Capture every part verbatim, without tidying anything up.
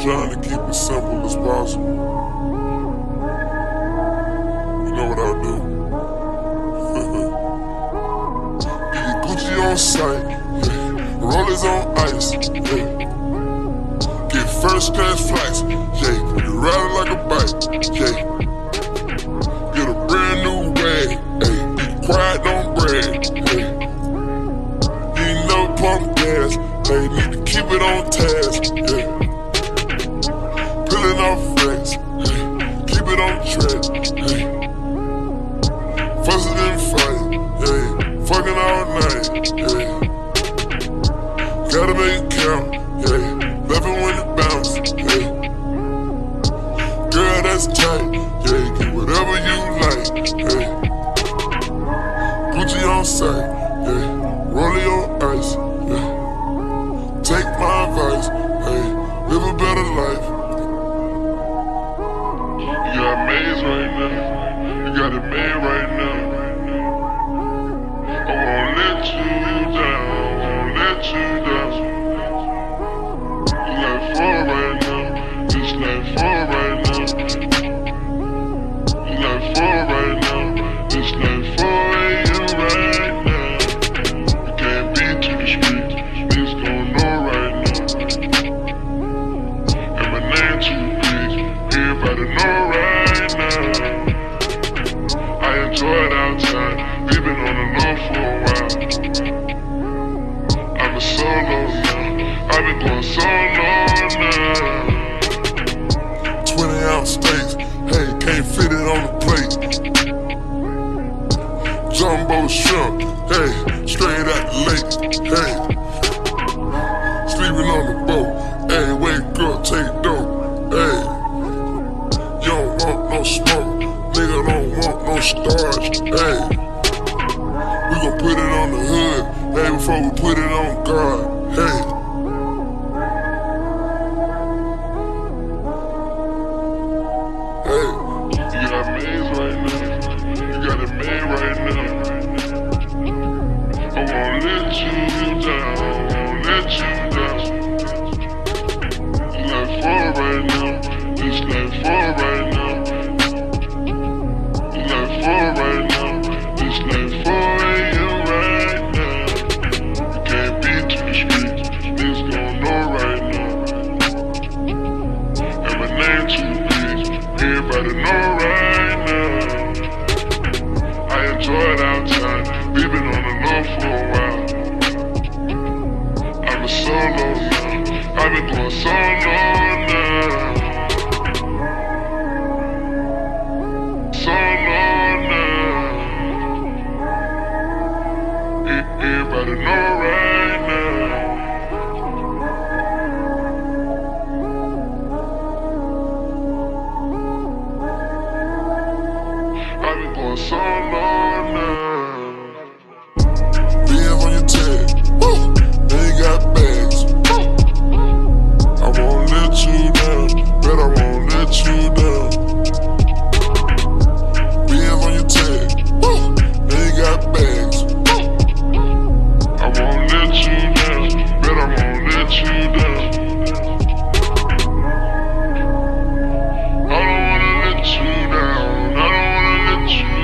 trying to keep it simple as possible. You know what I'll do? Get your Gucci on sight, yeah. Rollers on ice, yeah. Get first class flights, yeah. You ride like a bike, yeah. Get a brand new wag, ayy. Be quiet, don't brag, ayy. You ain't never pump gas, ayy. Need to keep it on task, yeah. Pulling off flex, ayy. Keep it on track, ayy. Fussing and fighting, yeah. Fucking all night, yeah. Gotta make it count, yeah. Laughing when it bounce, yeah. Girl, that's tight, yeah. Get whatever you like, yeah. Gucci on sight, yeah. Rollie on ice, yeah. Take my advice, yeah. Live a better life. You got maze right now. You got it made right now. I won't let you down. I won't let you down. It's like four right now. It's like four right now. It's like four right now. It's like four a m right now. You can't be to the street. Niggas gon' know right now. And my name too big. Everybody know right now. I enjoy it outside. We've been on the low for a while. I'm a solo now. I've been going solo now. twenty ounce steaks, hey, can't fit it on the plate. Jumbo shrimp, hey, straight out the lake, hey. Sleeping on the boat, hey, wake up, take dope, hey. You don't want no smoke, nigga don't want no starch, hey. We gon' put it on the hood, hey, before we put it on guard, hey. Everybody know right now. I enjoy it outside. We've been on the low for a while. I'm a solo now. I've been going solo now. Solo now. Everybody know right now. So long now. Being on your tag, woo. Then you got bags, woo. I won't let you down, but I won't let you down. Being on your tag, woo. Then you got bags, woo. I won't let you down, but I won't let you down. I don't wanna let you down. I don't wanna let you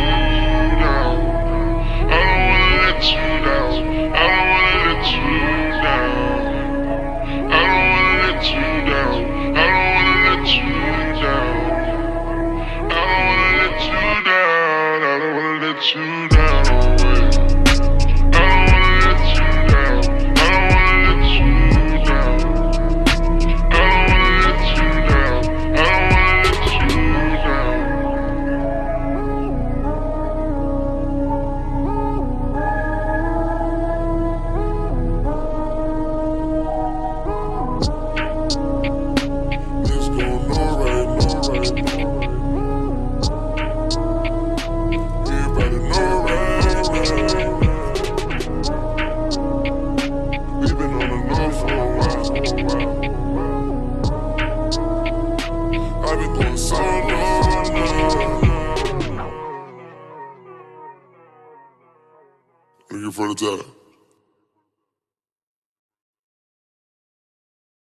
you down, away. I don't wanna let you down. I don't wanna let you down. I don't wanna let you down. I don't wanna let you down. It's going on right now, right now. Looking for the time.